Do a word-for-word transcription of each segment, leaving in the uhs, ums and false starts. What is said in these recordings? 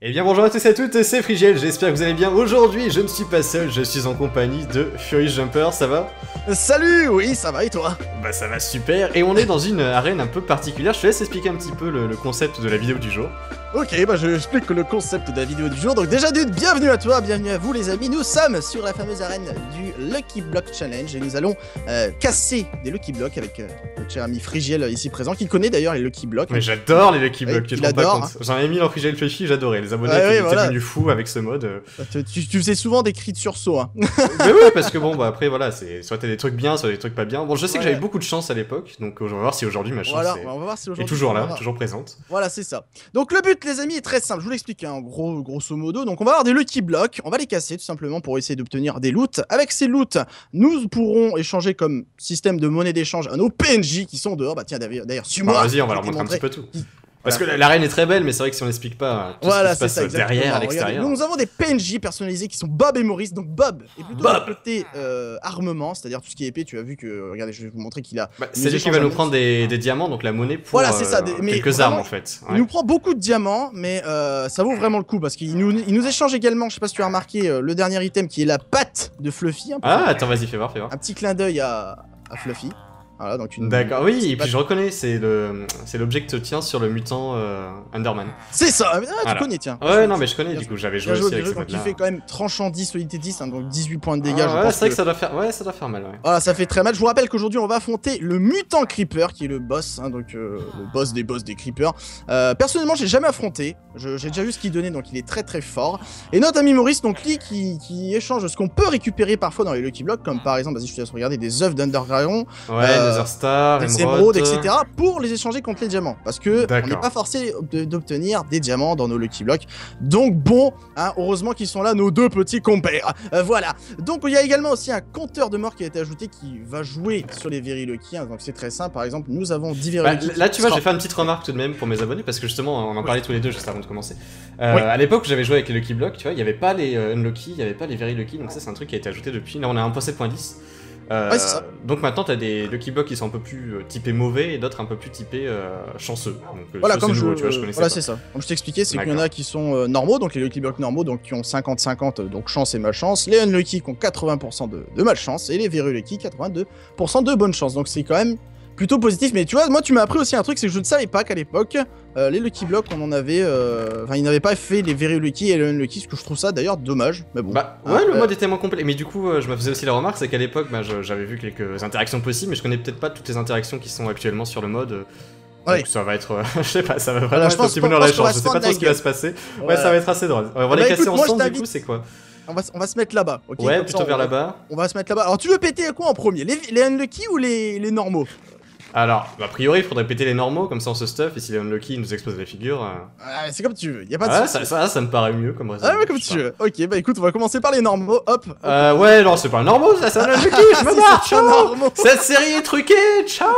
Eh bien bonjour à tous et à toutes, c'est Frigiel, j'espère que vous allez bien. Aujourd'hui, je ne suis pas seul, je suis en compagnie de Fury Jumper, ça va? Salut, oui, ça va et toi? Bah ça va super, et on est dans une arène un peu particulière, je te laisse expliquer un petit peu le, le concept de la vidéo du jour. Ok, bah je explique le concept de la vidéo du jour. Donc déjà d'une, bienvenue à toi, bienvenue à vous les amis. Nous sommes sur la fameuse arène du Lucky Block Challenge et nous allons euh, casser des Lucky Blocks avec euh, notre cher ami Frigiel ici présent, qui connaît d'ailleurs les Lucky Blocks. Mais j'adore les Lucky Blocks, ouais, tu te rends pas compte. J'en ai mis dans Frigiel Flashy, j'adorais, les abonnés ah, étaient oui, voilà. devenus fous avec ce mode. Tu, tu, tu faisais souvent des cris de sursaut, hein. Mais oui, parce que bon, bah après voilà, c'est soit t'as des trucs bien, soit des trucs pas bien. Bon, je sais ouais. que j'avais beaucoup de chance à l'époque, donc on va voir si aujourd'hui ma chance voilà, est... on va voir si est toujours là, toujours présente. Voilà, c'est ça. Donc le but les amis est très simple, je vous l'explique hein, gros, grosso modo. Donc on va avoir des Lucky Blocks, on va les casser tout simplement pour essayer d'obtenir des loots. Avec ces loots, nous pourrons échanger comme système de monnaie d'échange à nos P N J qui sont dehors. Bah tiens d'ailleurs, suis-moi. Bah, vas-y, on va leur montrer un petit peu tout. Parce voilà. que l'arène est très belle, mais c'est vrai que si on n'explique pas tout voilà, ce qui se passe ça, derrière, à l'extérieur... Nous, nous avons des P N J personnalisés qui sont Bob et Maurice. Donc Bob est plutôt Bob. du côté euh, armement, c'est-à-dire tout ce qui est épée. Tu as vu que... Regardez, je vais vous montrer qu'il a... Bah, c'est lui qui va nous prendre des, des diamants, donc la monnaie pour voilà, c'est ça, des, euh, mais quelques vraiment, armes en fait. Il ouais. nous prend beaucoup de diamants, mais euh, ça vaut vraiment le coup parce qu'il nous, il nous échange également, je sais pas si tu as remarqué, euh, le dernier item qui est la patte de Fluffy. Ah, attends, vas-y, fais voir, fais voir. Un petit clin d'œil à, à Fluffy. Voilà, donc une... D'accord, oui, et puis je reconnais, c'est le, c'est l'objet que te tient sur le mutant euh, Underman. C'est ça, ah, tu voilà. connais, tiens. Ouais, non, mais je connais, du coup, j'avais joué aussi avec ce donc il fait quand même tranchant dix, solidité dix, hein, donc dix-huit points de dégâts. Ah, ouais, c'est vrai que... que ça doit faire, ouais, ça doit faire mal, ouais. Voilà, ça fait très mal. Je vous rappelle qu'aujourd'hui, on va affronter le mutant Creeper, qui est le boss, hein, donc euh, le boss des boss des Creepers. Euh, personnellement, j'ai jamais affronté, j'ai déjà vu ce qu'il donnait, donc il est très très fort. Et notre ami Maurice, donc lui, qui, qui échange ce qu'on peut récupérer parfois dans les Lucky Blocks, comme par exemple, vas-y, je te laisse regarder des œufs d'Underground. Ouais, euh, Nether Star, émeraudes, et cetera pour les échanger contre les diamants. Parce que on n'est pas forcé d'obtenir des diamants dans nos Lucky Blocks. Donc bon, hein, heureusement qu'ils sont là, nos deux petits compères. Euh, voilà. Donc il y a également aussi un compteur de mort qui a été ajouté qui va jouer sur les Very Lucky. Hein, donc c'est très simple. Par exemple, nous avons dix Very bah, Lucky. Là, tu vois, je vais faire une petite remarque tout de même pour mes abonnés parce que justement, on en parlait oui. tous les deux juste avant de commencer. Euh, oui. À l'époque où j'avais joué avec les Lucky Blocks, tu vois, il n'y avait pas les euh, Unlucky, il n'y avait pas les Very Lucky. Donc ça, c'est un truc qui a été ajouté depuis. Là, on est à un point sept point dix. Euh, ouais, ça. Donc maintenant t'as des Lucky Blocks qui sont un peu plus euh, typés mauvais et d'autres un peu plus typés euh, chanceux. Donc, euh, voilà, comme nouveau, je, tu vois, je connaissais voilà pas. c'est ça. Comme je t'expliquais, c'est qu'il y en a qui sont euh, normaux, donc les Lucky Blocks normaux, donc qui ont cinquante cinquante, donc chance et malchance. Les Unlucky qui ont quatre-vingts pour cent de, de malchance et les Very Lucky quatre-vingt-deux pour cent de bonne chance. Donc c'est quand même plutôt positif. Mais tu vois, moi tu m'as appris aussi un truc, c'est que je ne savais pas qu'à l'époque euh, les Lucky Blocks on en avait, enfin euh, ils n'avaient pas fait les Very Lucky et les Unlucky, ce que je trouve ça d'ailleurs dommage. Mais bon. Bah ouais, ah, le euh... mode était moins complet. Mais du coup, euh, je me faisais aussi la remarque, c'est qu'à l'époque, bah, j'avais vu quelques interactions possibles, mais je connais peut-être pas toutes les interactions qui sont actuellement sur le mode. Ouais. Donc ça va être, euh, je sais pas, ça va vraiment voilà, être un petit bonheur l'échange. Je sais pas trop ce qui va se passer. Ouais, ouais, ça va être assez drôle. On va bah, les casser écoute, ensemble. Moi, du coup, c'est quoi? On va, on va se mettre là-bas, ok? Ouais, comme plutôt ça, vers on, là-bas. On va se mettre là-bas. Alors tu veux péter quoi en premier? Les, les Unlucky ou les, les normaux? Alors, a priori, il faudrait péter les normaux, comme ça on se stuff, et si les Unlucky nous explosent la figure... Euh... Ah, c'est comme tu veux, y a pas de ah, soucis. ça, ça, ça me paraît mieux comme raison. Ah ouais, comme tu veux. Ok, bah écoute, on va commencer par les normaux, hop. Euh, ouais, non, c'est pas un normaux, ça, c'est un Unlucky, je me barre, ciao. Cette série est truquée, ciao.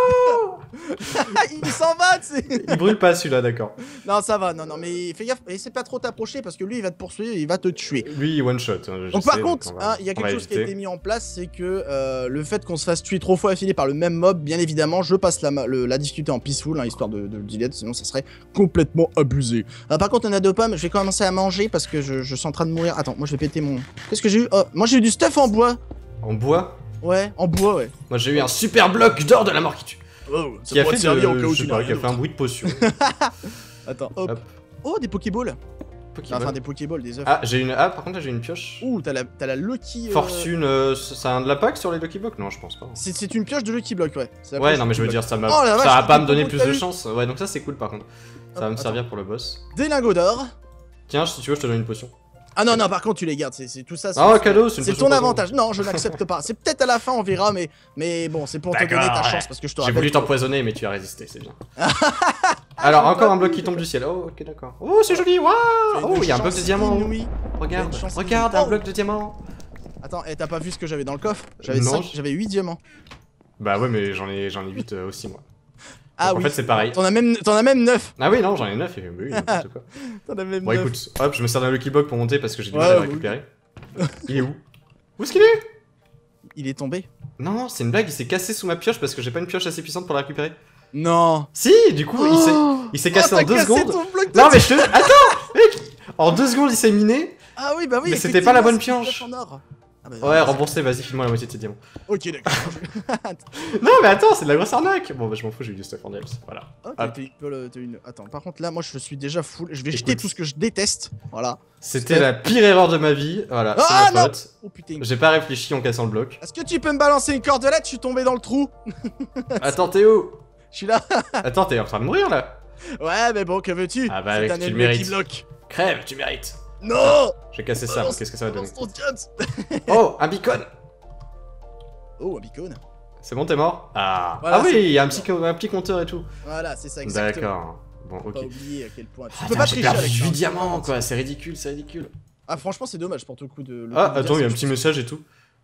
Il s'en va, tu sais. Il brûle pas celui-là, d'accord. Non, ça va, non, non, mais fais gaffe, essaie pas trop t'approcher, parce que lui, il va te poursuivre, il va te tuer. Lui, one shot. Hein, donc sais, par contre, il hein, y a quelque chose éviter. qui a été mis en place, c'est que euh, le fait qu'on se fasse tuer trop fois affilé par le même mob, bien évidemment, je passe la, le, la discuter en peaceful, hein, histoire de, de le delete, sinon ça serait complètement abusé. Euh, par contre, on a deux pommes, je vais commencer à manger, parce que je, je suis en train de mourir. Attends, moi je vais péter mon... Qu'est-ce que j'ai eu? Oh, moi j'ai eu du stuff en bois. En bois? Ouais, en bois, ouais. Moi j'ai eu un super bloc d'or de la mort qui tue. Oh, qui a fait, de, au cas où tu pas, qui a fait un bruit de potion. Attends, hop. hop. Oh, des Pokéballs. Pokéball. Enfin, des Pokéballs, des œufs. Ah, j'ai une. Ah, par contre, là, j'ai une pioche. Ouh, t'as la, la Lucky. Euh... Fortune, euh, ça a un de la pack sur les Lucky Blocks? Non, je pense pas. C'est une pioche de Lucky Block, ouais. Ouais, non, mais je veux dire, ça, oh, ça va pas me donner plus de chance. Ouais, donc ça, c'est cool par contre. Ça va me servir attends. pour le boss. Des lingots d'or. Tiens, si tu veux, je te donne une potion. Ah non, non, par contre, tu les gardes, c'est tout ça. Ah, cadeau, c'est ton avantage. Non, je n'accepte pas. C'est peut-être à la fin, on verra, mais, mais bon, c'est pour te donner ta chance parce que je te rappelle. J'ai voulu t'empoisonner, mais tu as résisté, c'est bien. Alors, encore un bloc qui tombe du ciel. Oh, ok, d'accord. Oh, c'est joli, waouh. Oh, il y a un bloc de diamant. Regarde, regarde, un bloc de diamant. Attends, t'as pas vu ce que j'avais dans le coffre? J'avais huit diamants. Bah ouais, mais j'en ai huit aussi, moi. Ah donc, oui. En fait, c'est pareil. T'en as même, t'en as même neuf. Ah oui, non, j'en ai neuf et oui, n'importe quoi. T'en as même bon, neuf. écoute, hop, je me sers d'un Lucky Block pour monter parce que j'ai du ouais, mal à le oui. récupérer. Il est où? Où est-ce qu'il est? Il est tombé. Non, c'est une blague, il s'est cassé sous ma pioche parce que j'ai pas une pioche assez puissante pour la récupérer. Non. Si, du coup, oh il s'est cassé oh, en deux cassé secondes. Ton bloc non, mais je te. Attends, mec. En deux secondes, il s'est miné. Ah oui, bah oui. Mais c'était pas la bonne effectivement, pioche. c'est une pioche en or. Ah bah, Ouais, non, remboursé, vas-y, file-moi la moitié de tes diamants. Ok, d'accord. Non, mais attends, c'est de la grosse arnaque. Bon, bah, je m'en fous, j'ai eu du stuff en diams. Voilà. Oh, Hop. t'as une- t'as une... Attends, par contre, là, moi, je suis déjà full. Je vais Écoute. jeter tout ce que je déteste. Voilà. C'était la pire erreur de ma vie. Voilà, c'est Ah, ma non. faute. Oh putain. J'ai pas réfléchi en cassant le bloc. Est-ce que tu peux me balancer une cordelette? Je suis tombé dans le trou. Attends, t'es où? Je suis là. Attends, t'es en train de mourir là. Ouais, mais bon, que veux-tu? Ah bah, C'est avec- un tu le ennemi mérites. qui bloque. Crève, tu mérites. Non. J'ai cassé ça, donc qu'est-ce que ça va donner? Balance ton diams. Oh, un beacon. Oh, un beacon. C'est bon, t'es mort? Ah. Voilà, Ah oui, c'est- il y a un petit, co- un petit compteur et tout. Voilà, c'est ça, exactement. D'accord. Bon, Faut ok. pas oublier à quel point. Tu Ah, peux pas j'ai tricher perdu avec ça. huit diamants quoi, c'est ridicule, c'est ridicule. Ah, franchement, c'est dommage pour tout le coup de. le Ah, coup de attends, il y a un dire, petit c'est message et tout.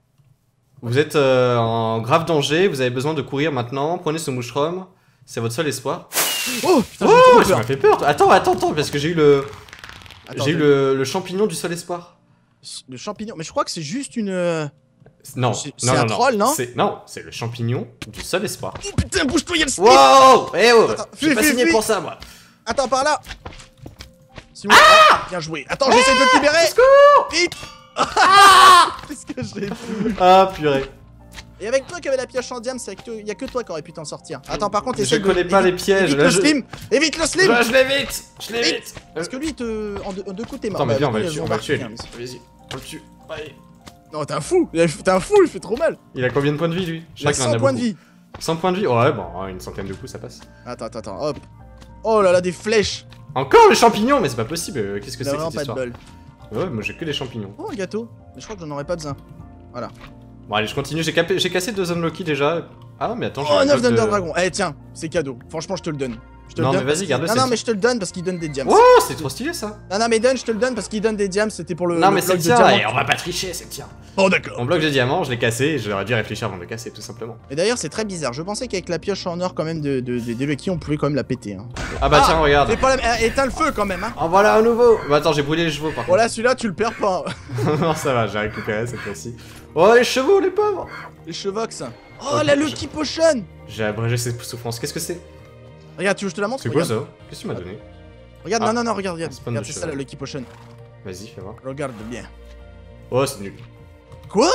Vous êtes euh, en grave danger, vous avez besoin de courir maintenant, prenez ce moucheron, c'est votre seul espoir. juste- Oh putain, j'ai Oh, trop ça peur. m'a fait peur. toi. Attends, attends, attends, parce que j'ai eu le. Attends, J'ai eu je- le, le champignon du seul espoir. Le champignon. Mais je crois que c'est juste une. euh, Non, C'est- non, c'est non, un non. troll, non C'est- Non, c'est le champignon du seul espoir. Oh putain, bouge-toi, y'a le slip. Wow. Eh oh, Attends, j'ai fuis, pas fuis, signé fuis. pour ça, moi. Attends, par là. Si vous- Ah bien joué. Attends, j'essaie de te libérer. Vite. Qu'est-ce que j'ai fait? Ah, purée. Et avec toi qui avait la pioche en diam, c'est que y a que toi qui aurait pu t'en sortir. Attends, par contre, Je essaie de. connais pas les évite- pièges, Évite là, le je- slim. Évite le slim. Je, je l'évite. Je l'évite. Vite. Parce que lui, il te... en, deux, en deux coups, t'es mort. Attends, mais Bah, viens, on va avec le lui, tuer, elles on ont va le tuer. marqué, lui. hein, mais Vas-y, on le tue. Allez. c'est- Non, t'es un fou. Il a- T'es un fou, il fait trop mal. Il a combien de points de vie lui? Je Il a crois qu'il en a cent points de beaucoup. vie. cent points de vie? Ouais, bon, une centaine de coups ça passe. Attends, attends, attends, hop. Oh là là, des flèches. Encore le champignon? Mais c'est pas possible, euh, qu'est-ce que Il a c'est que vraiment cette pas de histoire? bol. Ouais, moi j'ai que des champignons. Oh, un gâteau. Mais je crois que j'en aurais pas besoin. Bon, allez, je continue, j'ai capé- j'ai cassé deux unlucky déjà. Ah, mais attends, j'ai Oh, un neuf bloc de- d'Under Dragon. Eh, tiens, c'est cadeau. Franchement, je te le donne. Je te Non, le mais donne vas-y, parce qu'il- garde-le, Non, c'est non, le mais je te le donne parce qu'il donne des diams. Wow, c'est trop stylé ça! Non, non, mais donne, je te le donne parce qu'il donne des diams. C'était pour le. Non, le mais c'est bloc le de tien, diamants. et on va pas tricher, c'est le tien. Oh, d'accord. Mon bloc de diamant, je l'ai cassé et j'aurais dû réfléchir avant de le casser, tout simplement. Et d'ailleurs, c'est très bizarre. Je pensais qu'avec la pioche en or, quand même, de, de, de, de Lucky, on pouvait quand même la péter. Hein. Ah bah Ah, tiens, regarde. C'est pas la... eh, éteins le feu quand même, hein. En voilà un nouveau! Bah attends, j'ai brûlé les chevaux par contre. Voilà, celui-là, tu le perds pas. Non, ça va, j'ai récupéré cette fois-ci. Oh, les chevaux, les pauvres! Les chevox. Oh, Ok, la je- Lucky Potion. J'ai abrégé cette souffrance. Qu'est-ce que c'est? Regarde, tu veux que je te la montre? C'est quoi Regarde. ça? Qu'est-ce que tu m'as donné? Regarde, Ah. non, non, non, regarde, regarde. Spawn de Regarde, c'est ça cheval. la Lucky Potion. Vas-y, fais voir. Regarde bien. Oh, c'est nul. Quoi?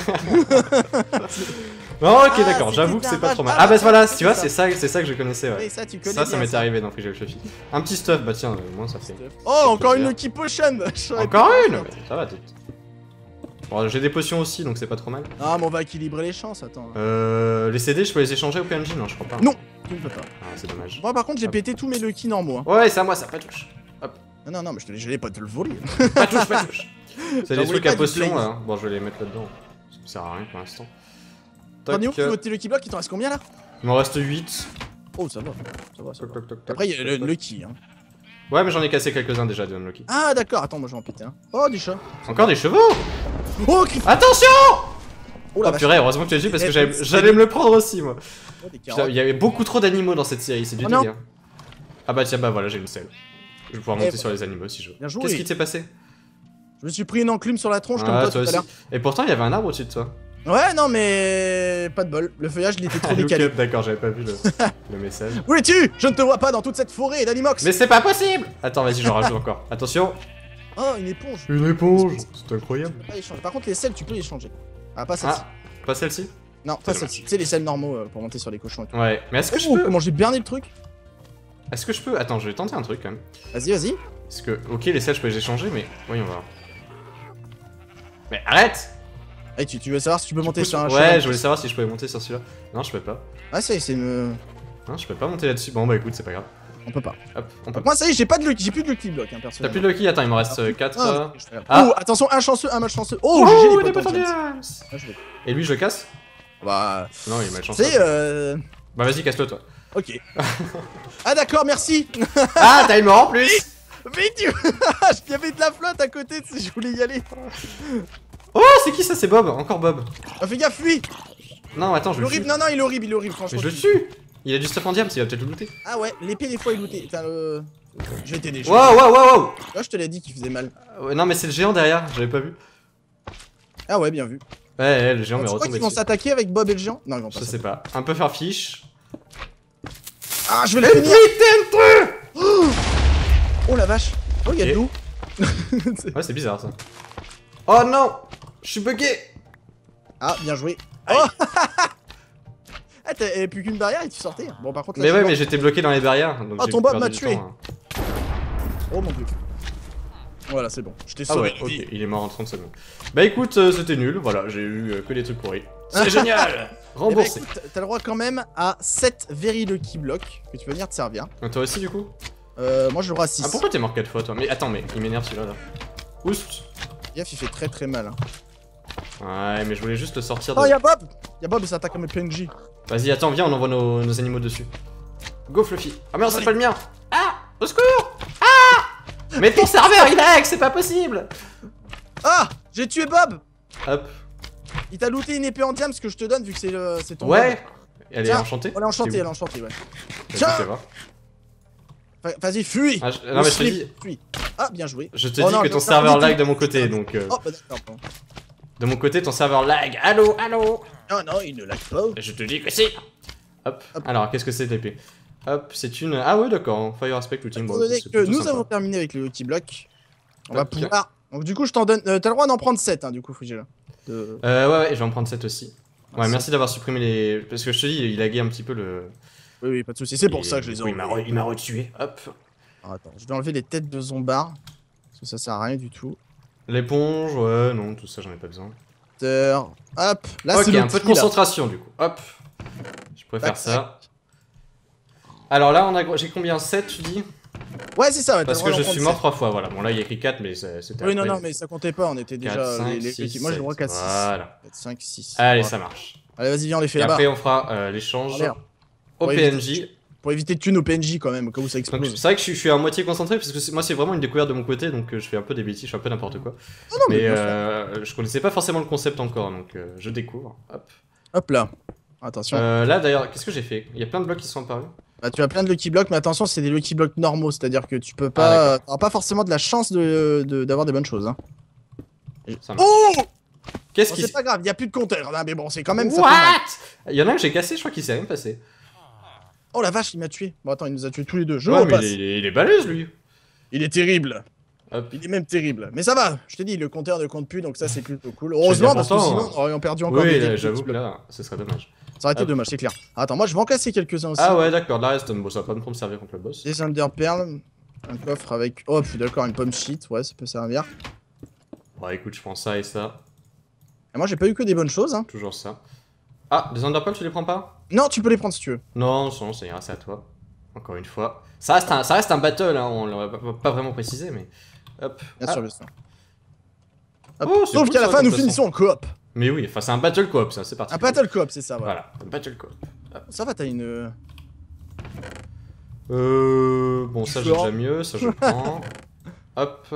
Oh, ok, Ah, d'accord, c'était j'avoue que un c'est pas bad- trop mal. Ah, Ah, bah bah, voilà, c'est tu vois, ça. c'est ça, c'est ça que je connaissais, ouais. Oui, ça, tu connais Ça, ça bien, m'était arrivé dans Free Fluffy. Un petit stuff, bah tiens, au moins ça fait. Oh, encore une plaisir. Lucky Potion. Je saurais Encore pas. une mais Ça va, t'es. Bon, j'ai des potions aussi, donc c'est pas trop mal. Ah, mais on va équilibrer les chances, attends. Euh. Les C D, je peux les échanger au P N J? Non, je crois pas. Non. Tu ne peux pas. Ah, c'est dommage. Moi, par contre, j'ai Hop. pété tous mes Lucky normaux. Hein. Ouais, c'est à moi, ça, pas touche. Non, non, non, mais je te l'ai- j'allais pas te le voler. Pas touche, pas touche. C'est J'en des voulais trucs pas à du potions, blaze. là. hein. Bon, je vais les mettre là-dedans. Ça me sert à rien pour l'instant. T'en es où Tac, euh, niveau tes Lucky Block? Il t'en reste combien là? Il m'en reste huit. Oh, ça va. Ça va, ça va. Toc, toc, toc, toc. Après, il y a le Lucky. Hein. Ouais, mais j'en ai cassé quelques-uns déjà de Unlucky. Ah, d'accord, attends, moi je vais en péter un. Oh, des chats. Encore des chevaux! Oh, qui... Attention! oh Oh la vache. purée, heureusement que tu as dit parce que Eh, j'allais c'est- j'allais me le prendre aussi, moi. Oh, des Putain, carottes. il y avait beaucoup trop d'animaux dans cette série, c'est du Oh non. délire. Ah bah tiens, bah voilà, j'ai une selle. Je vais pouvoir Eh monter bah. sur les animaux si je veux. Bien joué. Qu'est-ce qui t'est passé? Je me suis pris une enclume sur la tronche Ah, comme toi, toi tout à aussi. l'heure. Et pourtant, il y avait un arbre au-dessus de toi. Ouais, non, mais pas de bol. Le feuillage, il était trop Ah, look décalé. up, d'accord, j'avais pas vu le, le message. Où es-tu? Je ne te vois pas dans toute cette forêt d'Animox. Mais c'est pas possible! Attends, vas-y, j'en rajoute encore. Attention! Oh, une éponge. Une éponge! C'est incroyable. Tu peux pas échanger. Par contre, les selles, tu peux les changer. Ah, pas celle-ci. Ah, pas celle-ci? Non, pas c'est celle-ci. Tu sais, les selles normaux euh, pour monter sur les cochons et tout. Ouais, mais est-ce que je Oh, peux? comment j'ai berné le truc? Est-ce que je peux? Attends, je vais tenter un truc quand même. Vas-y, vas-y. Parce que, ok, les selles, je peux les échanger, mais voyons voir. Mais arrête! Hey, tu, tu veux savoir si tu peux monter Pousse- sur un Ouais, cheval? je voulais savoir si je pouvais monter sur celui-là. Non, je peux pas. Ah, ça y est, c'est une. Non, je peux pas monter là-dessus. Bon, bah écoute, c'est pas grave. On peut pas. Hop, on peut. Moi, ça y est, j'ai pas de Lucky, j'ai plus de Lucky Block, hein, T'as personnellement. plus de Lucky? Attends, il m'en reste quatre. Ah, je fais- Ah. Oh, attention, un chanceux, un malchanceux. Oh, Oh, G G il les est pas potes en tendu. James. Ah, je vais- Et lui, je le casse? Bah. Non, il est malchanceux. Tu sais, euh. Bah vas-y, casse-le toi. Ok. Ah, d'accord, merci. Ah, t'as une mort en plus! Mais tu. Il y avait de la flotte à côté, tu sais, je voulais y aller. Oh, c'est qui ça? C'est Bob, encore Bob. Ah, fais gaffe, fuis. Non, attends, je Il est le horrible, tue. non, non, il est horrible, il est horrible, Mais franchement. je le tu- tue! Il a du stuff en diams, il va peut-être le looter. Ah, ouais, l'épée, des fois, il lootait. T'as le. Je vais t'aider, je Wow, wow, wow, wow! Là, je te l'ai dit qu'il faisait mal. Ouais, non, mais c'est le géant derrière, j'avais pas vu. Ah, ouais, bien vu. Ouais, ouais, le géant m'est Tu crois retombé qu'ils vont dessus. s'attaquer avec Bob et le géant? Non, ils vont pas. Je sais pas. Un peu faire fiche. Ah, je vais le finir. Putain de truc! Oh la vache. Oh, il y a de Ok. l'eau. Ouais, c'est bizarre ça. Oh non! Je suis bugué! Ah, bien joué. Oh. Ah, t'avais plus qu'une barrière et tu sortais. Bon, par contre, là, mais ouais, mais j'étais bloqué dans les barrières. Donc oh, ton Bob m'a tué. Temps, hein. Oh mon dieu. Voilà, c'est bon. Je t'ai sauvé. Ah ouais, ok, il est mort en trente secondes. Bah écoute, euh, c'était nul. Voilà, j'ai eu euh, que des trucs pourris. C'est génial! Remboursé. Eh bah, t'as le droit quand même à sept Very Lucky Blocks que tu vas venir te servir. Et toi aussi, du coup? Euh, moi, je le droit à six. Ah, pourquoi t'es mort quatre fois, toi? Mais attends, mais il m'énerve celui-là, là. Oust! Yaf, il fait très très mal. Hein. Ouais, mais je voulais juste le sortir de... Oh, y'a Bob! Y'a Bob, il s'attaque comme un P N J. Vas-y, attends, viens, on envoie nos, nos animaux dessus. Go, Fluffy. Ah merde, c'est pas le mien! Ah! Au secours! Ah! Mais ton serveur, il lag, c'est pas possible! Ah! J'ai tué Bob! Hop. Il t'a looté une épée en diamant, ce que je te donne, vu que c'est euh, ton... Ouais! Bob. Elle Tiens, est enchantée? Elle est enchantée, elle est enchantée, ouais. Tiens! Vas-y, fuis! Ah, je... Non, mais je te dis... Fuis. Ah, bien joué. Je te oh, dis non, que ton serveur lag de mon côté, donc... Euh... Oh, bah d'accord. De mon côté, ton serveur lag. Allô, allô? Non, non, il ne lag pas. Je te dis que si. Hop. Hop. Alors, qu'est-ce que c'est l'épée? Hop, c'est une... Ah ouais, d'accord. Fire Aspect Looting. Bon, que nous sympa. avons terminé avec le Lucky Block. On Hop, va pouvoir... Ah, donc du coup, je t'en donne... Euh, T'as le droit d'en prendre sept, hein, du coup, Frigela. De... Euh, ouais, ouais, je vais en prendre sept aussi. Ouais, merci, merci d'avoir supprimé les... Parce que je te dis, il laguait un petit peu le... Oui, oui, pas de soucis. C'est pour ça que je les ai... Oui, il m'a retué. Hop. Alors, attends, je vais enlever les têtes de zombards. Parce que ça sert à rien du tout. L'éponge, ouais, non, tout ça, j'en ai pas besoin. Hop, là ok, c'est un peu de concentration, là. Du coup. Hop. Je préfère tac, ça. Tac. Alors là, on a... j'ai combien? sept, tu dis? Ouais, c'est ça, ouais. Parce que je suis mort trois fois, voilà. Bon, là, il y a écrit quatre, mais c'était. Oui, non, non, mais ça comptait pas, on était déjà. quatre, cinq, les, les six, Moi, j'ai le droit qu'à six. Voilà. quatre, cinq, six. Allez, voilà. ça marche. Allez, vas-y, viens, on les fait là-bas. Après, on fera euh, l'échange au P N J. Pour éviter de tuer nos P N J quand même, au cas où ça explose. C'est vrai que je suis, je suis à moitié concentré, parce que moi, c'est vraiment une découverte de mon côté, donc euh, je fais un peu des bêtises, je fais un peu n'importe quoi. Oh non, mais mais euh, je connaissais pas forcément le concept encore, donc euh, je découvre. Hop. Hop là. Attention. Euh, là, d'ailleurs, qu'est-ce que j'ai fait? Il y a plein de blocs qui sont apparus. Bah, tu as plein de Lucky Blocks, mais attention, c'est des Lucky Blocks normaux, c'est-à-dire que tu peux pas. Ah, t'auras pas forcément de la chance de d'avoir de, des bonnes choses. Hein. Oh! Qu'est-ce bon, qui. C'est pas grave, il y a plus de compteur, là, mais bon, c'est quand même. What? Il y en a un que j'ai cassé, je crois qu'il s'est rien passé. Oh la vache, il m'a tué. Bon, attends, il nous a tués tous les deux. Je ouais, repasse. Mais il, est, il est balèze, lui. Il est terrible. Hop. Il est même terrible. Mais ça va, je t'ai dit, le compteur ne compte plus, donc ça, c'est plutôt cool. Heureusement, parce que sinon, on aurait perdu encore oui, des Oui, j'avoue que là, ce serait dommage. Ça aurait été Hop. dommage, c'est clair. Attends, moi, je vais en casser quelques-uns aussi. Ah ouais, d'accord, là, reste, bon, ça va pas me servir contre le boss. Des Under Pearl. Un coffre avec. Oh, je suis d'accord, une pomme shit, ouais, ça peut servir. Bon, écoute, je prends ça et ça. Et moi, j'ai pas eu que des bonnes choses. Hein. Toujours ça. Ah, des Underpearl, tu les prends pas? Non, tu peux les prendre si tu veux. Non, non, ça ira, c'est à toi. Encore une fois. Ça reste un, ça reste un battle, hein, on l'aurait pas, pas vraiment précisé, mais. Hop. Bien ah. sûr, bien sûr. Oh, sauf qu'à la fin, nous finissons en coop. Mais oui, enfin, c'est un battle coop, ça, c'est parti. Un battle coop, c'est ça, voilà. Voilà, un battle coop. Ça va, t'as une. Euh. Bon, ça, j'ai déjà mieux, ça, je prends. Hop.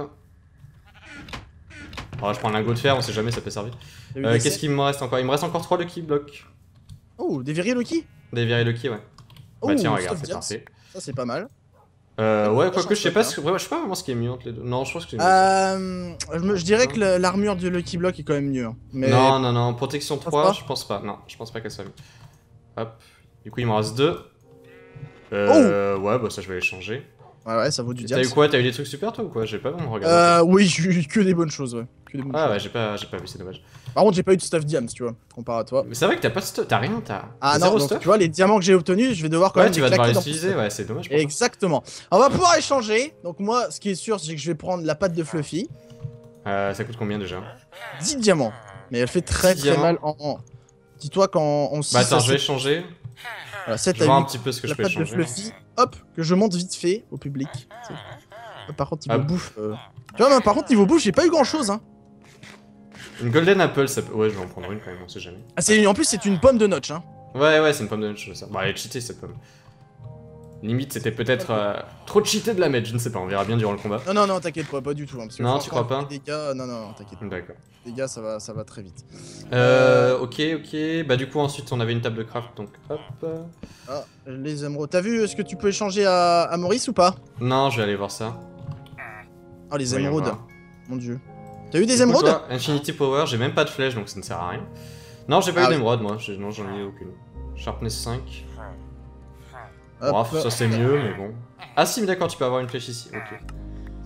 Alors, je prends un lingot de fer, on sait jamais, ça peut servir. Euh, Qu'est-ce qu'il me reste encore? Il me reste encore trois Lucky Blocks. Oh, des Very Lucky? Des Very Lucky, ouais. Oh, bah, tiens, regarde, c'est parfait. Ça, c'est pas mal. Euh, ouais, quoique, je sais pas, ce... ouais, je sais pas vraiment ce qui est mieux entre les deux. Non, je pense que c'est euh, je, me... je dirais que l'armure du Lucky Block est quand même mieux. Hein. Mais... Non, non, non, protection trois, je pense pas. Non, je pense pas qu'elle soit mieux. Hop. Du coup, il m'en reste deux. Euh, oh ouais, bah ça, je vais les changer. Ouais, ouais, ça vaut du diable. T'as eu quoi? T'as eu des trucs super, toi, ou quoi? J'ai pas vraiment regardé. Euh, oui, j'ai eu que des bonnes choses, ouais. Que des bonnes ah choses. ouais, j'ai pas, pas vu, c'est dommage. Par contre, j'ai pas eu de stuff diams, tu vois, comparé à toi. Mais c'est vrai que t'as pas de stuff, t'as rien, t'as. Ah non, donc, stuff tu vois, les diamants que j'ai obtenus, je vais devoir quand ouais, même tu vas devoir les utiliser, ouais, c'est dommage. Exactement. On va pouvoir échanger. Donc, moi, ce qui est sûr, c'est que je vais prendre la pâte de Fluffy. Euh, ça coûte combien déjà? dix diamants. Mais elle fait très très diamants. mal en. en... Dis-toi quand on. Bah, attends, je vais échanger. Voilà, sept je à vois huit, un petit peu ce que la je peux pâte échanger. de Fluffy, hop, que je monte vite fait au public. Par contre, niveau bouffe. Euh... Tu vois, mais par contre, niveau bouffe, j'ai pas eu grand chose. Hein. Une Golden Apple, ça peut. Ouais, je vais en prendre une quand même, on sait jamais. Ah, c'est en plus, c'est une pomme de notch. Hein. Ouais, ouais, c'est une pomme de notch, je sais. Bon, elle est cheatée cette pomme. Limite, c'était peut-être euh, trop cheaté de la mettre, je ne sais pas, on verra bien durant le combat. Non, non, non, t'inquiète pas, pas du tout. Hein, parce que non, tu crois pas? Les dégâts, non, non, non t'inquiète pas. D'accord. Les dégâts, ça va, ça va très vite. Euh, ok, ok. Bah, du coup, ensuite, on avait une table de craft, donc hop. Ah, les émeraudes. T'as vu ce que tu peux échanger à, à Maurice ou pas? Non, je vais aller voir ça. Oh, les émeraudes. Mon dieu. T'as eu des émeraudes? Toi, Infinity Power, j'ai même pas de flèche, donc ça ne sert à rien. Non, j'ai pas ah, eu d'émeraude, moi. Non, j'en ai eu aucune. Sharpness cinq. Hop. Bref, ça c'est mieux, mais bon. Ah si, mais d'accord, tu peux avoir une flèche ici, ok.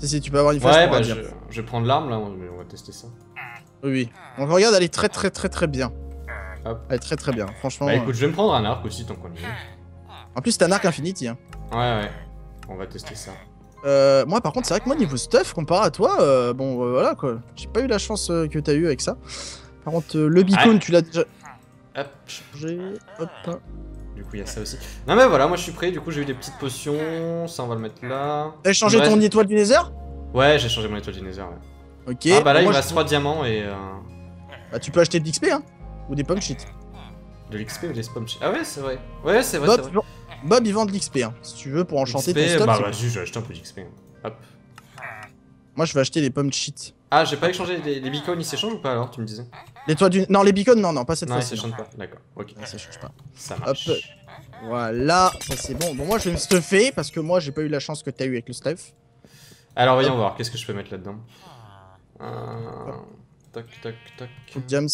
Si, si, tu peux avoir une flèche Ouais, pour bah dire. je, je vais prendre l'arme là, on on va tester ça. Oui, oui. Donc regarde, elle est très très très très bien. Hop. Elle est très très bien, franchement. Bah écoute, je vais me prendre un arc aussi tant qu'on y est. En plus, c'est un arc Infinity. Hein. Ouais, ouais. On va tester ça. Euh, moi, par contre, c'est vrai que moi, niveau stuff, comparé à toi, euh, bon, euh, voilà quoi. J'ai pas eu la chance euh, que t'as eu avec ça. Par contre, euh, le beacon, Ouais. tu l'as déjà Hop. changé. Hop. Du coup, il y a ça aussi. Non, mais voilà, moi je suis prêt. Du coup, j'ai eu des petites potions. Ça, on va le mettre là. T'as changé Ouais, ton c'est- étoile du Nether? Ouais, j'ai changé mon étoile du Nether. Ouais. Ok. Ah, bah là, bon, il moi, me reste je- trois diamants et. Euh... Bah, tu peux acheter de l'X P, hein. Ou des pommes shit. De l'X P ou des spam. Ah, ouais, c'est vrai. Ouais, c'est vrai, Bob, c'est vrai. il vend- Bob, il vend de l'X P, hein. Si tu veux, pour enchanter X P, ton stuff. bah c'est- vas-y, je vais acheter un peu d'X P. Hop. Moi, je vais acheter des pommes shit. Ah, j'ai pas échangé les, les beacons, ils s'échangent ou pas alors, tu me disais? L'étoile du. Non, les beacons, non, non, pas cette Non, ils fois-ci. s'échangent pas. D'accord, ok. Ah, ça change pas. Ça Hop. marche. Voilà, ça c'est bon. Bon, moi, je vais me stuffer parce que moi, j'ai pas eu la chance que t'as eu avec le stuff. Alors, voyons Hop. voir, qu'est-ce que je peux mettre là-dedans? Euh... Tac, tac, tac. James.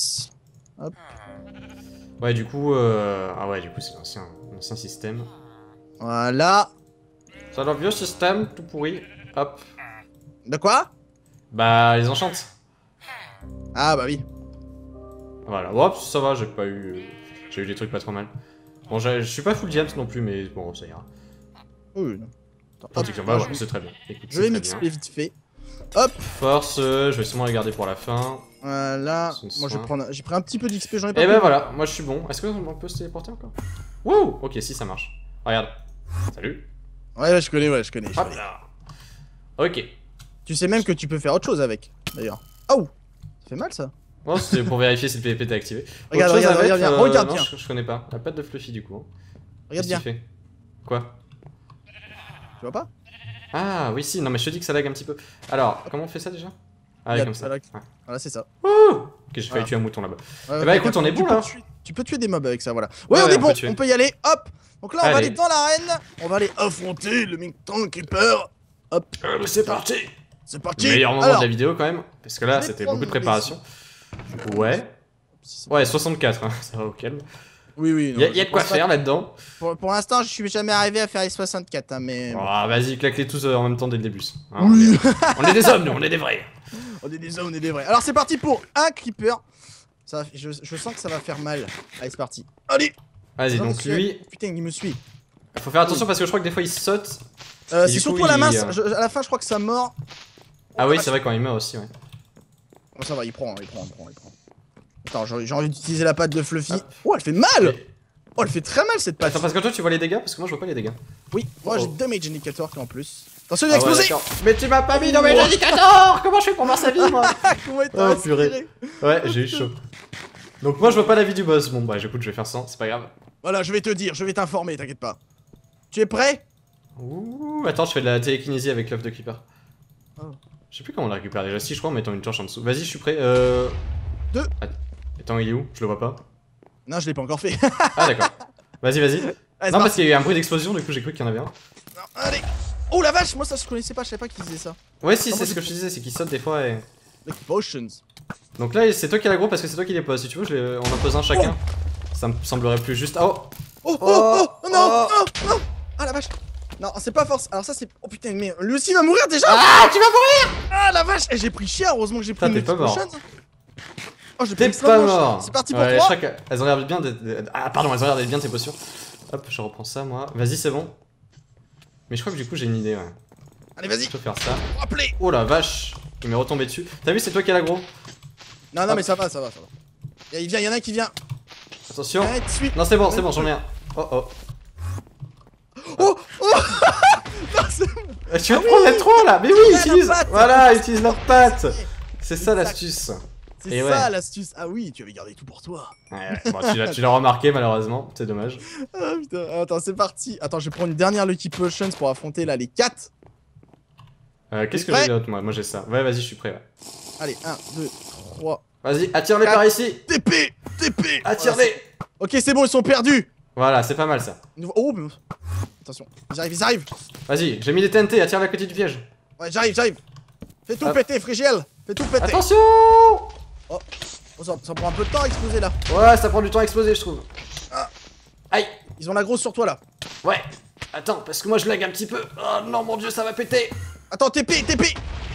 Ouais, du coup, euh... ah ouais, du coup, c'est l'ancien l'ancien système. Voilà. C'est le vieux système, tout pourri. Hop. De quoi? Bah, les enchantes. Ah, bah oui. Voilà, hop, ça va, j'ai pas eu... euh, J'ai eu des trucs pas trop mal. Bon, j'ai- je suis pas full James non plus, mais bon, ça ira. Oui, non. Attends, Tandis hop, que, bah, moi, voilà, je- c'est très bien. Écoute, Je vais c'est très m'X P bien. vite fait. Hop, Force, euh, je vais sûrement les garder pour la fin. voilà. Son Moi, je soin. vais prendre. J'ai pris un petit peu d'X P, j'en ai pas Et pris. ben voilà, moi je suis bon. Est-ce qu'on peut se téléporter encore? Wouh! Ok, si ça marche. Regarde. Salut. Ouais, ouais, je connais, ouais, je connais. je Hop connais. là. Ok. Tu sais même que tu peux faire autre chose avec, d'ailleurs. Oh! Ça fait mal ça. Bon, c'était pour vérifier si le P V P était activé. Regarde, Autre chose regarde, avec, regarde, euh, regarde non, bien. Je, je connais pas. La patte de Fluffy du coup. hein. Regarde Qu'est-ce bien. qu'il fait? Quoi? Tu vois pas? Ah oui, si, non, mais je te dis que ça lag un petit peu. Alors, comment on fait ça déjà? Ah, oui, Regarde, comme ça ça. lag. Ouais. Voilà, c'est ça. Ouh! Ok, j'ai failli Voilà. tuer un mouton là-bas. Ouais, Eh bah, ok, écoute, on est tu bon, peux là. tuer- Tu peux tuer des mobs avec ça, voilà. Ouais, Ouais, on ouais, est on bon, peut tuer. on peut y aller. Hop! Donc là, on va Allez. aller dans l'arène. On va aller affronter le Mingtang Creeper. Hop, Euh, c'est parti! c'est parti. Meilleur moment Alors, de la vidéo quand même. Parce que là, je vais c'était prendre beaucoup de mes- préparation. Ouais. Ouais, soixante-quatre, hein. Ça va au calme. Oui, oui. non, Y'a y je a de quoi pense pas- faire là-dedans. Pour, pour l'instant, je suis jamais arrivé à faire les soixante-quatre, hein, mais. Oh, vas-y, claque-les tous euh, en même temps dès le début. hein, Oui. on, est... on est des hommes, nous, on est des vrais. On est des hommes, on est des vrais. Alors, c'est parti pour un creeper. Ça, je, je sens que ça va faire mal. Allez, c'est parti. Allez! Vas-y, Non, donc monsieur. lui, Putain, il me suit. faut faire attention parce que je crois que des fois il saute. Euh, Et c'est du surtout coup, à la il- main. euh, je- à la fin, je crois que ça mord. Ah oui, c'est vrai quand il meurt aussi, ouais. Bon, ça va, il prend, il prend, il prend, il prend. Attends, j'ai j'ai envie d'utiliser la patte de Fluffy. Hop. Oh, elle fait mal! Mais- Oh, elle fait très mal cette patte. Attends, parce que toi tu vois les dégâts Parce que moi je vois pas les dégâts. Oui, moi Oh. j'ai damage indicator qui en plus. Attention, il va Ah ouais, exploser! d'accord. Mais tu m'as pas mis dans mes indicateurs. Comment je fais pour voir sa vie, moi? Comment est Oh, purée. Ouais, j'ai eu chaud. Donc moi je vois pas la vie du boss. Bon bah écoute, je vais faire sans, c'est pas grave. Voilà, je vais te dire, je vais t'informer, t'inquiète pas. Tu es prêt? Ouh, attends, je fais de la télékinésie avec l'œuf de Creeper. Oh. Je sais plus comment on la récupère déjà. Si, je crois en mettant une torche en dessous. Vas-y, je suis prêt. Euh. Deux. Att- Attends, il est où? Je le vois pas. Non, je l'ai pas encore fait. Ah, d'accord. Vas-y, vas-y. Allez, Non, c'est parce parti. qu'il y a eu un bruit d'explosion, du coup j'ai cru qu'il y en avait un. Non, allez. Oh la vache, moi ça je connaissais pas, je savais pas qu'ils faisaient ça. Ouais, si, Ah, c'est moi, ce que je te disais, c'est qu'il saute des fois et. Les potions. Donc là, c'est toi qui as l'aggro parce que c'est toi qui les poses. Si tu veux, je les... on en pose un chacun. Ça me semblerait plus juste. Oh! Oh, oh, Oh, oh, oh, non, oh. non, non. Ah la vache. Non, c'est pas force. Alors ça c'est. Oh putain, mais lui aussi va mourir déjà. Ah, tu vas mourir! Ah la vache. Et j'ai pris cher, heureusement que j'ai pris Putain, une t'es pas mort. potion. Oh, j'ai pris T'es une pas slow motion. mort! C'est parti pour Ouais, je trois. crois qu'elles ont l'air bien d'être. Ah, pardon, elles ont l'air d'être bien tes potions. Hop, je reprends ça moi. Vas-y, c'est bon. Mais je crois que du coup, j'ai une idée, ouais. Allez, vas-y. Je peux faire ça. Rappelez. Oh la vache! Il m'est retombé dessus. T'as vu, c'est toi qui as l'aggro. Non, non, Hop. mais ça va, ça va, ça va. Il vient, il y en a un qui vient. Attention. Allez, suis. Non, c'est bon, c'est bon, j'en ai un. Oh oh. Oh, oh. Non, c'est- Euh, Tu vas te prendre les trois là! Mais oui, Ah, la utilise! patte. Voilà, utilise leur patte! C'est ça l'astuce. C'est Et ça ouais. l'astuce. Ah oui, tu avais gardé tout pour toi. Ouais, ouais. Bon, tu l'as tu l'as remarqué malheureusement, c'est dommage. Ah putain, attends, c'est parti. Attends, je vais prendre une dernière Lucky Potions pour affronter là les quatre. Euh, Qu'est-ce que Prêt j'ai d'autre moi? Moi j'ai ça. Ouais, vas-y, je suis prêt. Ouais. Allez, un, deux, trois. Vas-y, attire-les Quatre. par ici! T P, T P. Attire-les! Ok, c'est bon, ils sont perdus. Voilà, c'est pas mal ça. Nouveau- Oh, mais... attention, ils arrivent, ils arrivent. Vas-y, j'ai mis les T N T, attire-les à côté du piège. Ouais, j'arrive, j'arrive. Fais tout Hop. péter, Frigiel. Fais tout péter. Attention! Oh, ça, ça prend un peu de temps à exploser là. Ouais, ça prend du temps à exploser, je trouve. Ah. Aïe! Ils ont la grosse sur toi là. Ouais! Attends, parce que moi je lag un petit peu. Oh non, mon dieu, ça va péter! Attends, T P, T P.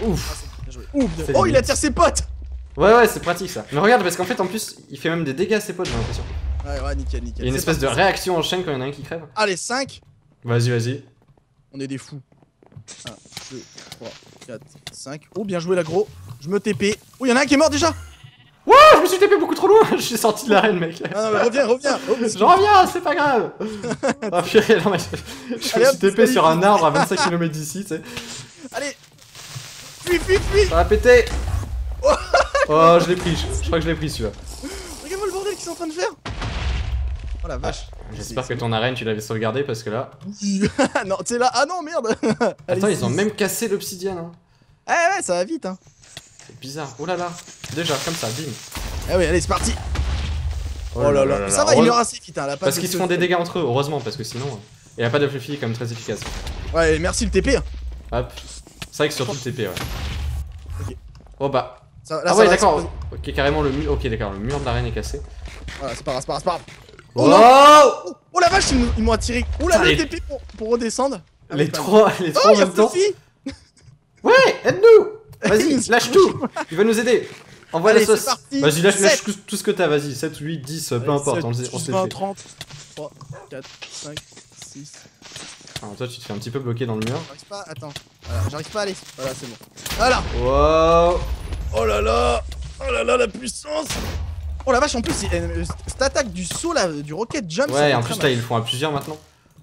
Ouf. Ah, bien joué. Ouf, bien. Oh, il attire ses potes. Ouais, ouais, c'est pratique ça. Mais regarde, parce qu'en fait, en plus, il fait même des dégâts à ses potes, j'ai l'impression. Ouais, ouais, nickel, nickel. Il y a une espèce parti. de réaction en chaîne quand il y en a un qui crève. Allez, cinq. Vas-y, vas-y. On est des fous. un, deux, trois, quatre, cinq. Oh, bien joué, l'agro. Je me T P. Oh, il y en a un qui est mort déjà. Wouah, je me suis T P beaucoup trop loin. Je suis sorti de l'arène, mec. Ah non, mais reviens, reviens. Oh, je reviens, c'est pas grave. Ah, purée, non, mais je, je Allez, me suis T P sur un arbre à vingt-cinq kilomètres d'ici, tu sais. Allez. Fuis, fuis, fuis. Ça va péter. Oh, je l'ai pris. Je, je crois que je l'ai pris celui-là. Regarde-moi le bordel qu'ils sont en train de faire. Oh la vache. Ah, j'espère que ton arène tu l'avais sauvegardé parce que là. Non, tu sais là. Ah non, merde. Attends, ils ont même cassé l'obsidienne. Hein. Eh ouais, ça va vite. Hein. C'est bizarre. Oh là là. Déjà, comme ça, bim. Ah oui, allez, c'est parti. Oh, oh là là. là. Ça va, il meurt assez vite. Hein, parce qu'ils se font des dégâts entre eux, heureusement, parce que sinon. Il n'y a pas de Fluffy comme très efficace. Ouais, merci le T P. Hein. Hop. C'est vrai que surtout le T P, ouais. Ok. Oh bah. Ça, là, ah ça ouais, va, d'accord. Ok, carrément le mur. Ok, d'accord, le mur de l'arène est cassé. Voilà, c'est pas grave, c'est pas grave, c'est pas grave. Oh, oh, oh, oh la vache, ils m'ont attiré. Oh là, le T P pour, pour redescendre. Ah, les trois, les trois oh, en même temps. Ouais, aide-nous. Vas-y, lâche tout. Il va nous aider. Envoie Allez, la sauce. Vas-y, lâche, lâche tout ce que t'as, vas-y. sept, huit, dix, peu importe. sept, on six, on se vingt, trente, trois, quatre, cinq, six. Alors toi, tu te fais un petit peu bloquer dans le mur. J'arrive pas, attends. Voilà, j'arrive pas à aller. Voilà, c'est bon. Voilà. Wow. Oh là là. Oh là là, la puissance. Oh la vache, en plus, euh, cette attaque du saut là, du rocket jump. Ouais, en plus là, ils le font à plusieurs maintenant.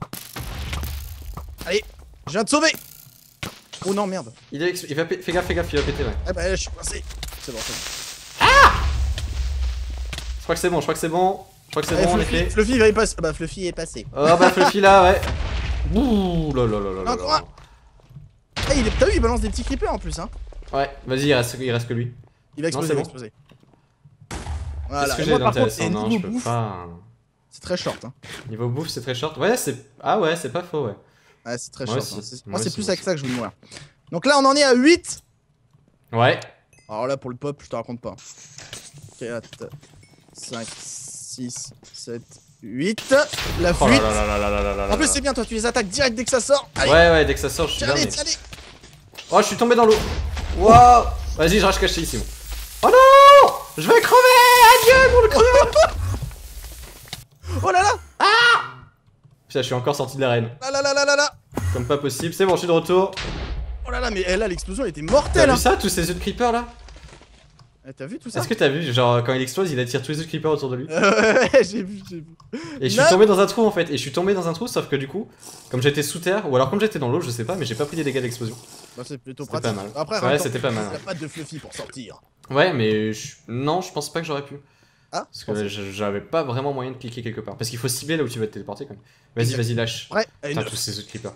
Allez, je viens de sauver. Oh non, merde. Il, est il va péter, fais gaffe, fais gaffe, il va péter, ouais. Ah bah là, je suis coincé. C'est bon, c'est bon. Ah! Je crois que c'est bon, je crois que c'est bon. Je crois que c'est bon, en effet. Fluffy, il va y passer. Bah, Fluffy est passé. Oh bah, Fluffy là, ouais. Ouh là là là là là. Encore un. Eh, t'as vu, il balance des petits creepers en plus, hein. Ouais, vas-y, il reste, il reste que lui. Il va exploser, non, il va exploser. Voilà, que j'ai d'intéressant, non, je peux pas. C'est très short, hein. Niveau bouffe, c'est très short. Ouais, c'est. Ah ouais, c'est pas faux, ouais. Ouais, c'est très short. Hein. Moi, c'est plus avec ça que je veux mourir. Donc là, on en est à huit. Ouais. Alors là, pour le pop, je te raconte pas. quatre, cinq, six, sept, huit. La fuite. Oh là là là là là là là là. En plus, c'est bien, toi, tu les attaques direct dès que ça sort. Allez. Ouais, ouais, dès que ça sort, je suis allez, dernier. allez. Oh, je suis tombé dans l'eau. Wow. Vas-y, je reste caché ici, moi. Oh non! Je vais crever! Adieu, mon creux! Oh là là! Ah! Putain, je suis encore sorti de l'arène. Là là là là là là! Comme pas possible, c'est bon, je suis de retour. Oh là là, mais là, l'explosion était mortelle! T'as hein. vu ça, tous ces œufs de creeper là? T'as vu tout ça? Est-ce que t'as vu, genre quand il explose, il attire tous les œufs de creeper autour de lui? Euh, ouais, j'ai vu, j'ai vu. Et je suis tombé dans un trou en fait, et je suis tombé dans un trou, sauf que du coup, comme j'étais sous terre, ou alors comme j'étais dans l'eau, je sais pas, mais j'ai pas pris des dégâts d'explosion. Bah, c'est plutôt pratique. pas mal. Après, ouais, c'était pas mal. Il y a pas de Fluffy pour sortir. Ouais, mais je... non, je pense pas que j'aurais pu. Ah, parce que j'avais pas vraiment moyen de cliquer quelque part. Parce qu'il faut cibler là où tu vas te téléporter quand même. Vas-y, vas-y, lâche. Ouais, putain, tous ces œufs de creeper.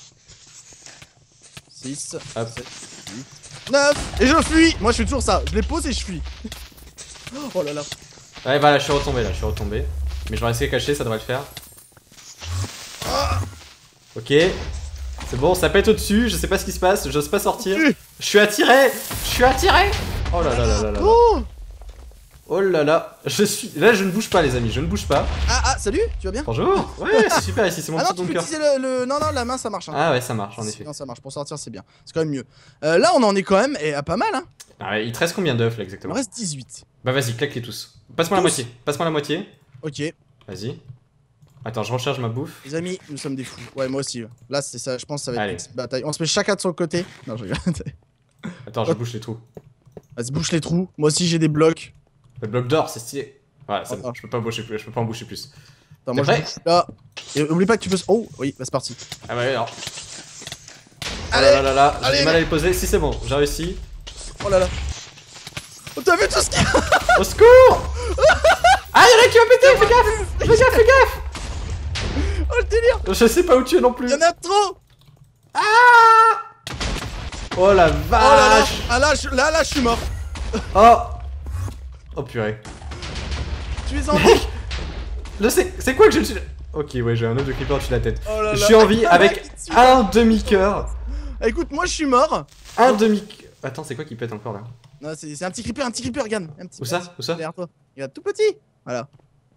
six, hop, sept, huit, neuf, et je fuis. Moi, je fais toujours ça. Je les pose et je fuis. Oh là là. Ouais, voilà, je suis retombé là, je suis retombé. Mais je vais rester caché, ça devrait le faire. Ah. Ok. C'est bon, ça pète au-dessus, je sais pas ce qui se passe, j'ose pas sortir. Je suis attiré. Je suis attiré. Oh là là là là là. Oh, oh là là. Je suis. Là, je ne bouge pas, les amis, je ne bouge pas. Ah, ah, salut, tu vas bien? Bonjour. Ouais, c'est super ici, c'est mon ah petit non, tu peux bunker. utiliser le, le. Non, non, la main, ça marche. Hein. Ah ouais, ça marche en effet. Non, ça marche. Pour sortir, c'est bien. C'est quand même mieux. Euh, là, on en est quand même et à pas mal, hein. Ah ouais, il te reste combien d'œufs là Il exactement? me reste dix-huit. Bah vas-y, claque-les tous. Passe-moi la moitié. Passe-moi la moitié. Ok. Vas-y. Attends, je recharge ma bouffe. Les amis, nous sommes des fous. Ouais, moi aussi. Là, c'est ça. Je pense que ça va Allez. être une bataille. On se met chacun de son côté. Non, je regarde. Attends, je bouche les trous. Vas-y, bouche les trous. Moi aussi, j'ai des blocs. Le bloc d'or, c'est stylé. Voilà, c'est oh, bon. Je peux pas boucher plus. Je peux pas en boucher plus. Attends, moi, je bouche là. Et oublie pas que tu peux. Oh, oui, bah, c'est parti. Ah ouais, alors. Allez, oh là là là, allez, j'ai mal à les poser. Si, c'est bon, j'ai réussi. Oh là là. Oh, t'as vu tout ce qu'il y a? Au secours! Ah, y'en a qui va péter, fais gaffe! Fais gaffe, fais gaffe! Oh, le délire! Je sais pas où tu es non plus. Y'en a trop! Ah! Oh la vache! Oh là là! Ah là, je, là, là, je suis mort! Oh! Oh purée. Tu es en vie? Le c'est quoi que je me suis. Ok, ouais, j'ai un œuf de creeper au-dessus de la tête. Oh là je là. suis en vie avec un demi-coeur. Écoute, moi je suis mort. Un demi. Attends, c'est quoi qui pète encore là? Non, c'est un petit creeper, un petit creeper, regarde. Un petit Où ça? Où ça? Derrière toi. Regarde, tout petit. Voilà.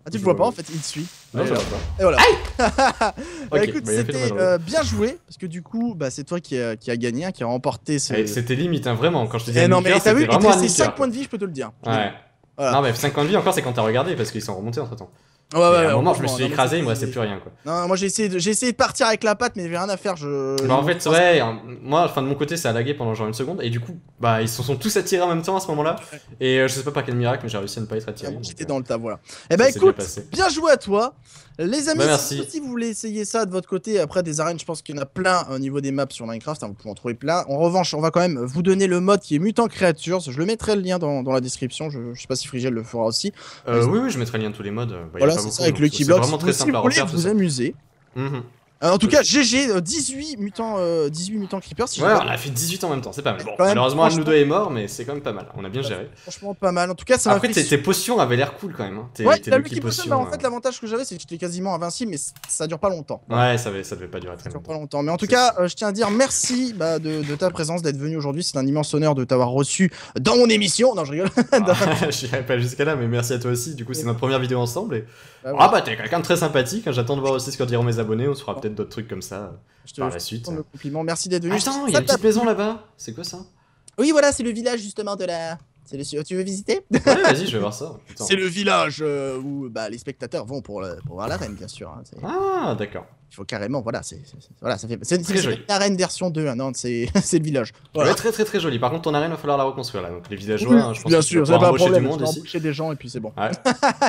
Ah, tu vois pas en fait, il te suit. Non, je vois pas. Et voilà. Bah okay, écoute, bah, c'était euh, bien joué, parce que du coup, bah, c'est toi qui a, qui a gagné, hein, qui a remporté ce. C'était limite, hein, vraiment. Quand je te dis eh non, mais t'as vu, il te restait cinq cinq points de vie, je peux te le dire. Ouais. Voilà. Non, mais cinq points de vie encore, c'est quand t'as regardé, parce qu'ils sont remontés entre temps. Ouais, ouais, et à ouais, un moment, je me suis non, écrasé, il me restait plus rien, quoi. Non, moi j'ai essayé, de... essayé de partir avec la patte, mais il y avait rien à faire. Je... Bah, en fait, ouais, moi, enfin, de mon côté, ça a lagué pendant genre une seconde, et du coup, bah, ils se sont tous attirés en même temps à ce moment-là. Et euh, je sais pas par quel miracle, mais j'ai réussi à ne pas être attiré. J'étais dans le tas, voilà. Et bah, écoute, bien, bien joué à toi. Les amis, bah, si, si vous voulez essayer ça de votre côté, après des arènes, je pense qu'il y en a plein au niveau des maps sur Minecraft, hein, vous pouvez en trouver plein. En revanche, on va quand même vous donner le mode qui est Mutant Creatures. Je le mettrai le lien dans, dans la description. Je, je sais pas si Frigel le fera aussi. Euh, oui, oui, je mettrai le lien de tous les modes. Bah, voilà, c'est ça, avec le Keyblock. C'est vraiment très simple à refaire. Si vous voulez vous amuser. Mmh. Euh, en tout cas, G G, dix-huit mutants, euh, dix-huit mutants creepers. Si ouais, on a fait dix-huit en même temps, c'est pas mal. Bon, malheureusement, un de nous deux est mort, mais c'est quand même pas mal. On a bien géré. Franchement, pas mal. En tout cas, ça Après, tes, tes potions avaient l'air cool quand même. Hein. Tes, ouais, tes la Lucky potion, bah, en fait, l'avantage que j'avais, c'est que j'étais quasiment invincible, mais ça dure pas longtemps. Ouais, ouais ça, avait, ça devait pas durer très longtemps. Pas longtemps. Mais en tout cas, euh, je tiens à dire merci bah, de, de ta présence, d'être venu aujourd'hui. C'est un immense honneur de t'avoir reçu dans mon émission. Non, je rigole. Ah, je n'irai pas jusqu'à là, mais merci à toi aussi. Du coup, c'est notre première vidéo ensemble. Et... Ah, ouais. Ah bah, t'es quelqu'un de très sympathique. J'attends de voir aussi ce que diront mes abonnés. On se fera peut-être d'autres trucs comme ça. Je te par la suite. Le compliment. Merci d'être venu. Attends, il y a une petite maison là-bas. C'est quoi ça? Oui, voilà, c'est le village justement de la. Le... Tu veux visiter? Ouais, vas-y, je vais voir ça. C'est le village euh, où bah, les spectateurs vont pour, le... pour voir l'arène, bien sûr. Hein. Ah, d'accord. Il faut carrément, voilà, c'est voilà, ça fait. C'est très joli. L'arène version deux, hein, non, c'est le village. Voilà. Ouais, très très très joli. Par contre, ton arène, il va falloir la reconstruire là. Donc les villageois, oui, hein, je pense bien que sûr, tu vas pas un problème. Du monde ici. Embaucher des gens et puis c'est bon. Ouais.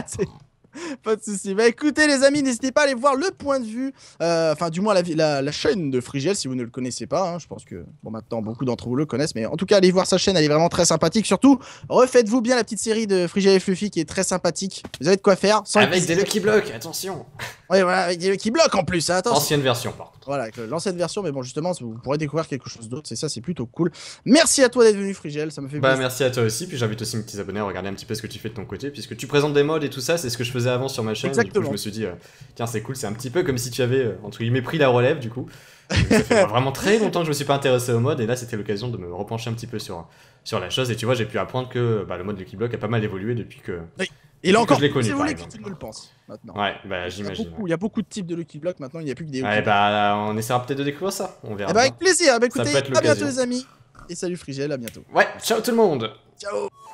Pas de soucis. Bah écoutez les amis, n'hésitez pas à aller voir le point de vue, euh, enfin du moins la, la, la chaîne de Frigel si vous ne le connaissez pas. Hein, je pense que bon maintenant beaucoup d'entre vous le connaissent, mais en tout cas allez voir sa chaîne, elle est vraiment très sympathique. Surtout refaites-vous bien la petite série de Frigel et Fluffy qui est très sympathique. Vous avez de quoi faire. Sans avec des Lucky Blocks, attention. Ouais voilà, avec des Lucky Blocks en plus. Hein, attention. Ancienne version par contre. Voilà, l'ancienne version, mais bon justement vous pourrez découvrir quelque chose d'autre. C'est ça, c'est plutôt cool. Merci à toi d'être venu Frigel, ça me fait bah, plaisir. Merci à toi aussi. Puis j'invite aussi mes petits abonnés à regarder un petit peu ce que tu fais de ton côté, puisque tu présentes des mods et tout ça, c'est ce que je faisais avant sur ma chaîne. Du coup, je me suis dit, euh, tiens, c'est cool, c'est un petit peu comme si tu avais, euh, entre guillemets, pris la relève, du coup. Donc, ça fait vraiment très longtemps que je me suis pas intéressé au mode, et là, c'était l'occasion de me repencher un petit peu sur, sur la chose. Et tu vois, j'ai pu apprendre que bah, le mode Lucky Block a pas mal évolué depuis que. Oui. Et là encore, je l'ai connu, par exemple. Tu me le penses maintenant. Ouais, bah j'imagine. Il, ouais. il y a beaucoup de types de Lucky Block maintenant, il n'y a plus que des. Ouais, bah on essaiera peut-être de découvrir ça, on verra. Et bah avec plaisir, bah écoutez, à bientôt les amis. Et salut Frigel, à bientôt. Ouais, ciao tout le monde. Ciao.